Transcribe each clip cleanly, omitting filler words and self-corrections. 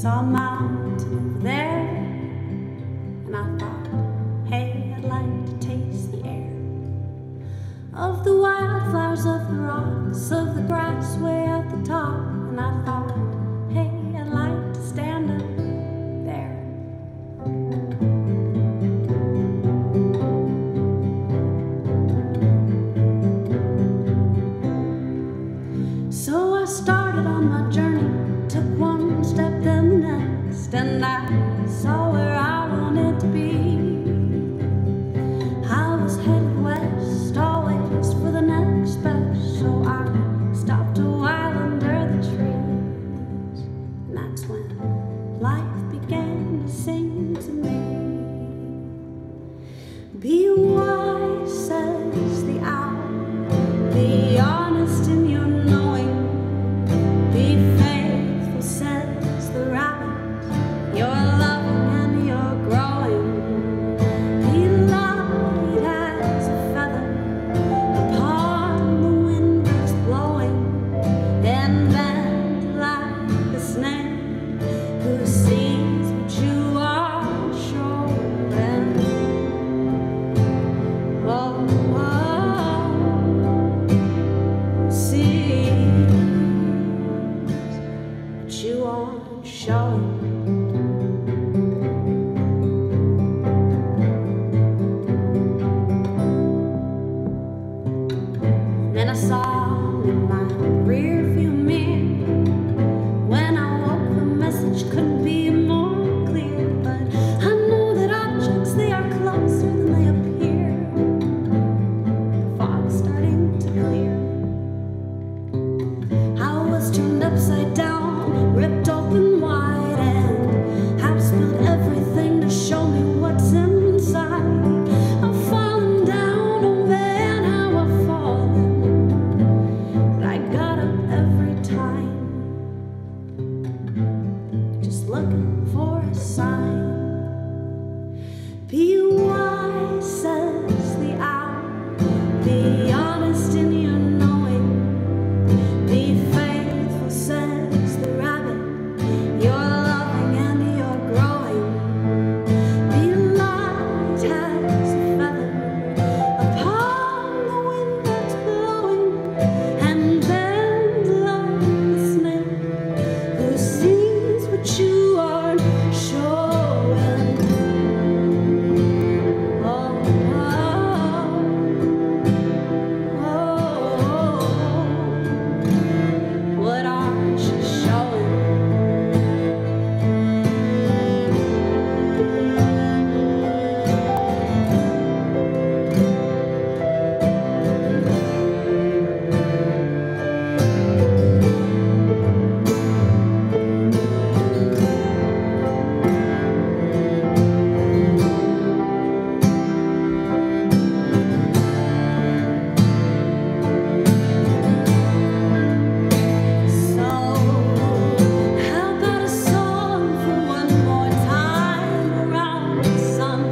saw a mountain over there, and I thought, hey, I'd like to taste the air of the wildflowers, of the rocks, of the grass way at the top. And I thought, hey, I'd like to stand up there. So I started on my journey, took one step then the next, and I saw where I wanted to be. I was headed west, always for the next best, so I stopped a while under the trees. And that's when life began to sing to me. Be wise, says the owl, be honest in your knowing, be faithful, says the rabbit, you're loving and you're growing. Be light as a feather upon the wind that's blowing, and bend like the snake who sees what you are showing. Oh, sees what you aren't showing. Then I saw in my rear view mirror, when I woke, the message couldn't be more clear. But I know that objects, they are closer than they appear. The fog's starting to clear. I was turned upside down, ripped open wide, and I've spilled everything to show me what's inside. I've fallen down, oh man, how I've fallen, but I got up every time, just looking for a sign. Be wise, says the owl, be honest in your knowing, be faithful, says the rabbit, you're loving and you're growing. Be light as a feather upon the wind that's blowing, and bend like the snake who sees what you aren't showing. Oh, what aren't you showing? So, how about a song for one more time around the sun?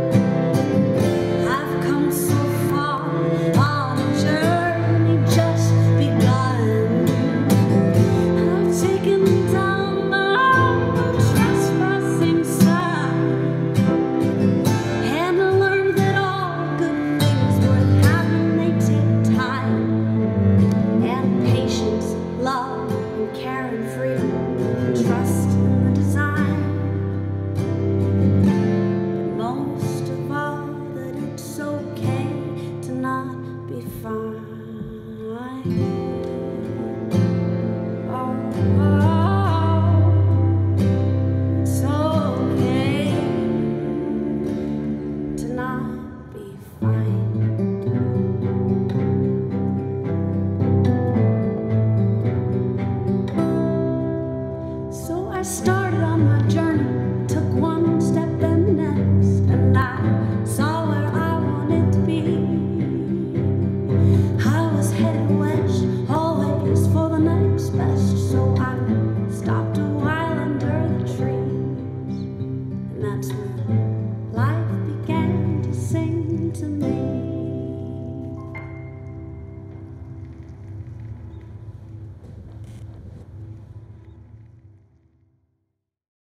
I've come so far on a journey just begun. I've taken down my own trespassing sign, and I learned that all good things worth having, they take time, and patience, love, and care and freedom, and trust in the design. But most of all, that it's okay to not be fine. Oh, it's okay to not be fine. So I started on my journey, took one step then the next, and I saw where I wanted to be. I was headed west, always for the next best, so I stopped a while under the trees. And that's when life began to sing to me.